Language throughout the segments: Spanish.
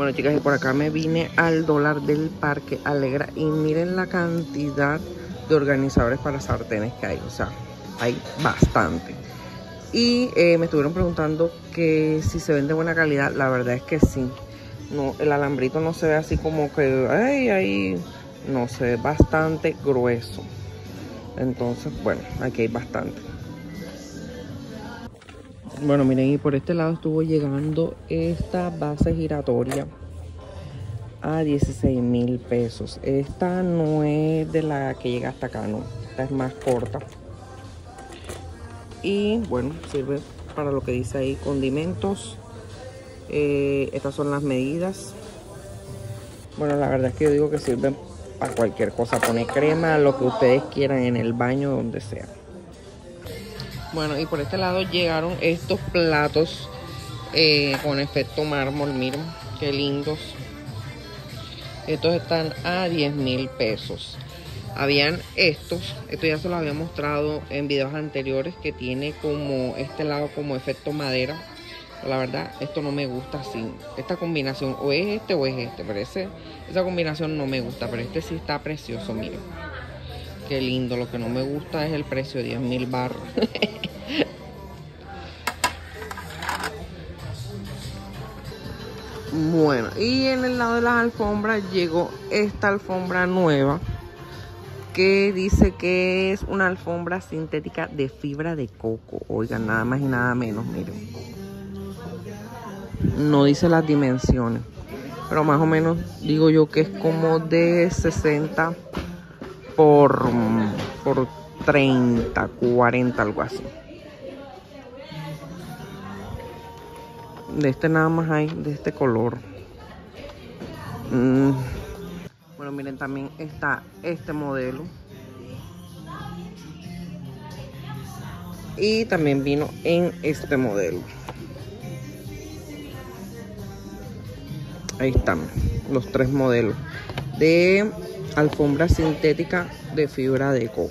Bueno, chicas, y por acá me vine al Dólar del Parque Alegra y miren la cantidad de organizadores para sartenes que hay. O sea, hay bastante. Y me estuvieron preguntando que si se ven de buena calidad. La verdad es que sí. No, el alambrito no se ve así como que ahí no, se ve bastante grueso. Entonces, bueno, aquí hay bastante. Bueno, miren, y por este lado estuvo llegando esta base giratoria a 16.000 pesos. Esta no es de la que llega hasta acá, no. Esta es más corta. Y bueno, sirve para lo que dice ahí, condimentos. Estas son las medidas. Bueno, la verdad es que yo digo que sirven para cualquier cosa. Pone crema, lo que ustedes quieran en el baño, donde sea. Bueno, y por este lado llegaron estos platos con efecto mármol. Miren, qué lindos. Estos están a 10.000 pesos. Habían estos ya se los había mostrado en videos anteriores, que tiene como este lado como efecto madera. La verdad, esto no me gusta así. Esta combinación, o es este o es este, pero esa combinación no me gusta. Pero este sí está precioso, miren. Qué lindo. Lo que no me gusta es el precio, 10.000 barras. Bueno, y en el lado de las alfombras llegó esta alfombra nueva, que dice que es una alfombra sintética de fibra de coco. Oigan, nada más y nada menos, miren. No dice las dimensiones, pero más o menos digo yo que es como de 60 por 30, 40, algo así. De este nada más hay, de este color. Bueno, miren, también está este modelo. Y también vino en este modelo. Ahí están los tres modelos de alfombra sintética de fibra de coco.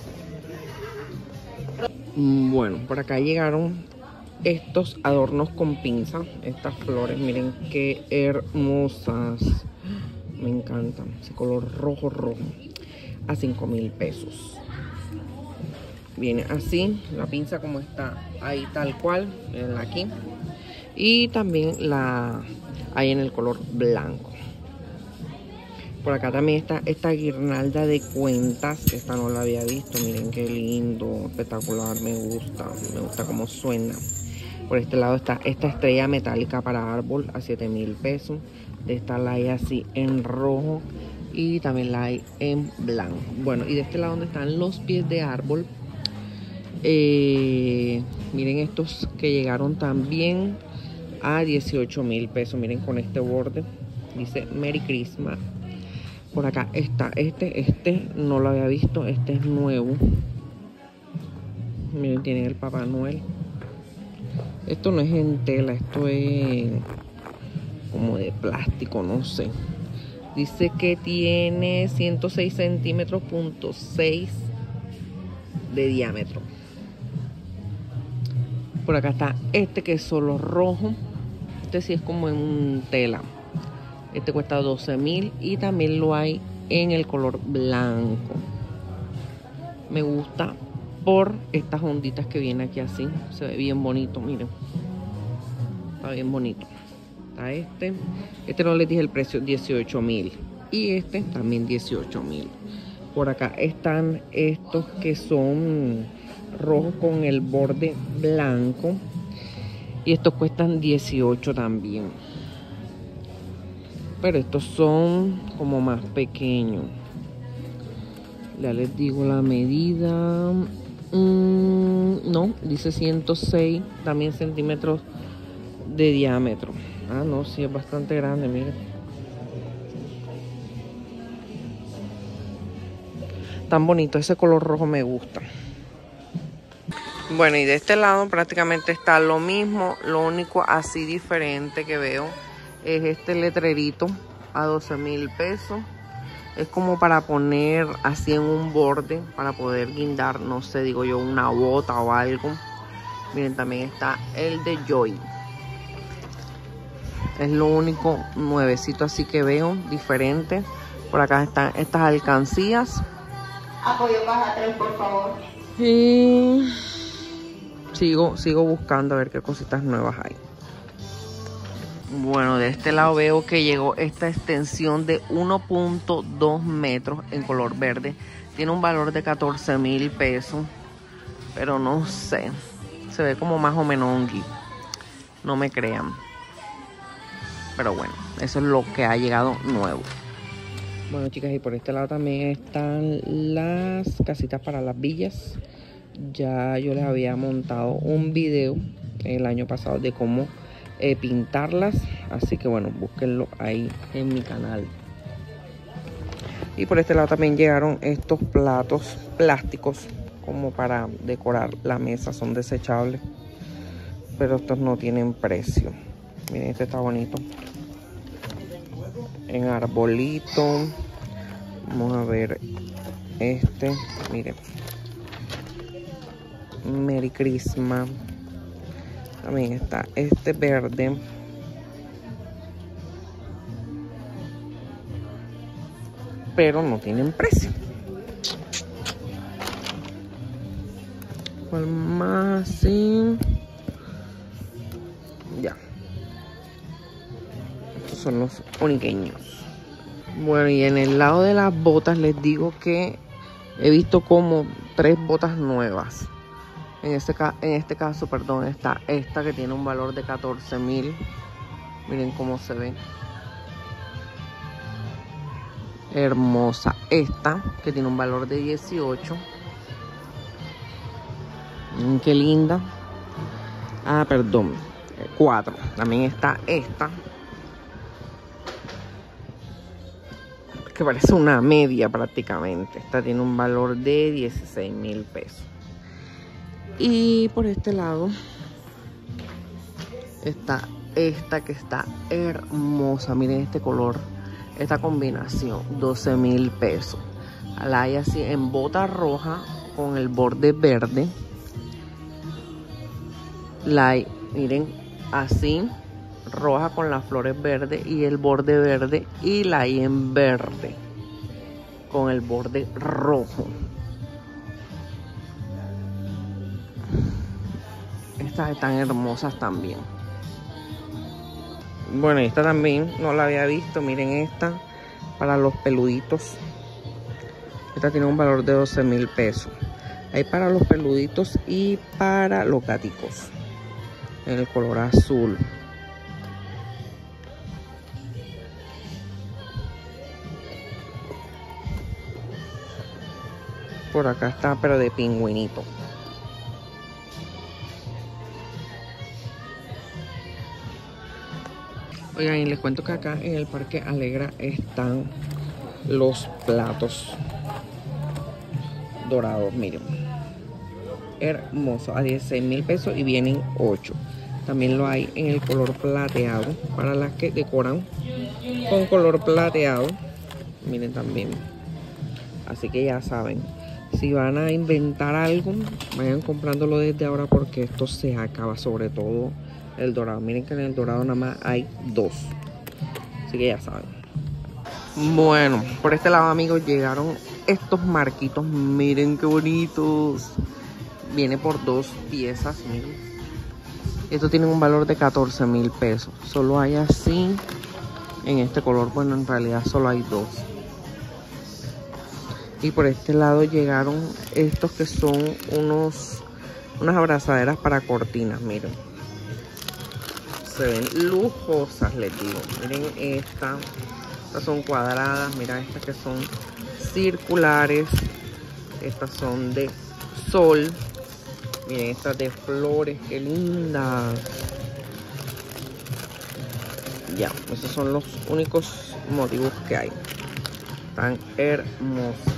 Bueno, por acá llegaron estos adornos con pinza. Estas flores, miren qué hermosas. Me encantan. Ese color rojo, a 5.000 pesos. Viene así, la pinza como está ahí tal cual, miren aquí. Y también la hay en el color blanco. Por acá también está esta guirnalda de cuentas. Esta no la había visto. Miren qué lindo, espectacular. Me gusta cómo suena. Por este lado está esta estrella metálica para árbol a 7.000 pesos. De esta la hay así en rojo y también la hay en blanco. Bueno, y de este lado donde están los pies de árbol, miren estos que llegaron también a 18.000 pesos. Miren, con este borde dice Merry Christmas. Por acá está este no lo había visto, este es nuevo. Miren, tiene el Papá Noel. Esto no es en tela, esto es como de plástico, no sé. Dice que tiene 106 centímetros, .6 de diámetro. Por acá está este que es solo rojo. Este sí es como en tela. Este cuesta 12.000 y también lo hay en el color blanco. Me gusta por estas onditas que viene aquí así. Se ve bien bonito, miren. Está bien bonito. Está este no les dije el precio, 18.000. Y este también 18.000. Por acá están estos que son rojos con el borde blanco. Y estos cuestan 18 también. Pero estos son como más pequeños. Ya les digo la medida. No, dice 106 también centímetros de diámetro. Ah, no, sí es bastante grande, miren. Tan bonito, ese color rojo me gusta. Bueno, y de este lado prácticamente está lo mismo. Lo único así diferente que veo es este letrerito a 12.000 pesos. Es como para poner así en un borde, para poder guindar, no sé, digo yo, una bota o algo. Miren, también está el de Joy. Es lo único nuevecito así que veo, diferente. Por acá están estas alcancías. Apoyo caja 3, por favor. Y sigo buscando a ver qué cositas nuevas hay. Bueno, de este lado veo que llegó esta extensión de 1.2 metros en color verde. Tiene un valor de 14.000 pesos. Pero no sé. Se ve como más o menos no me crean. Pero bueno, eso es lo que ha llegado nuevo. Bueno, chicas, y por este lado también están las casitas para las villas. Ya yo les había montado un video el año pasado de cómo pintarlas. Así que bueno, búsquenlo ahí en mi canal. Y por este lado también llegaron estos platos plásticos como para decorar la mesa. Son desechables, pero estos no tienen precio. Miren, este está bonito. En arbolito. Vamos a ver este. Miren. Merry Christmas. También está este verde. Pero no tienen precio. ¿Cuál más? Sí. Ya. Estos son los uniqueños. Bueno, y en el lado de las botas les digo que he visto como 3 botas nuevas. En este caso, perdón, está esta que tiene un valor de 14.000. Miren cómo se ve. Hermosa. Esta que tiene un valor de 18. Miren qué linda. Ah, perdón. 4. También está esta, que parece una media prácticamente. Esta tiene un valor de 16.000 pesos. Y por este lado está esta que está hermosa. Miren este color, esta combinación, 12.000 pesos. La hay así en bota roja con el borde verde. La hay, miren, así roja con las flores verdes y el borde verde, y la hay en verde con el borde rojo. Estas están hermosas también. Bueno, esta también no la había visto. Miren esta para los peluditos. Esta tiene un valor de 12.000 pesos. Hay para los peluditos y para los gaticos en el color azul. Por acá está, pero de pingüinito. Oigan, y les cuento que acá en el Parque Alegra están los platos dorados. Miren, hermoso, a 16.000 pesos y vienen 8. También lo hay en el color plateado para las que decoran con color plateado. Miren también. Así que ya saben, si van a inventar algo, vayan comprándolo desde ahora porque esto se acaba, sobre todo el dorado. Miren que en el dorado nada más hay 2. Así que ya saben. Bueno, por este lado, amigos, llegaron estos marquitos. Miren qué bonitos. Viene por 2 piezas, miren. Estos tienen un valor de 14.000 pesos. Solo hay así en este color. Bueno, en realidad solo hay 2. Y por este lado llegaron estos que son unas abrazaderas para cortinas. Miren, se ven lujosas, les digo. Miren estas son cuadradas. Mira estas que son circulares. Estas son de sol. Miren estas de flores, qué lindas. Ya, esos son los únicos motivos que hay. Están hermosos.